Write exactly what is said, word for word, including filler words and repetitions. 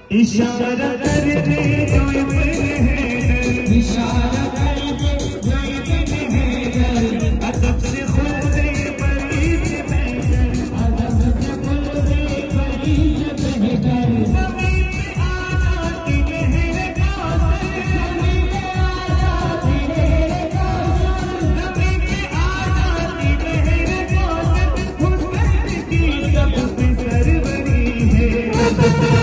इशारा कर दे जो इब्न हैदर, इशारा कर दे जो इब्न हैदर, अदब से खुद परी से बेहतर, अदब से खुद परी से बेहतर। ज़मीन पे आ जाती मेरे कौसर, ज़मीन पे आ जाती मेरे कौसर, ज़मीन पे आ जाती मेरे कौसर, हुस्न की सब पे सरवरी है।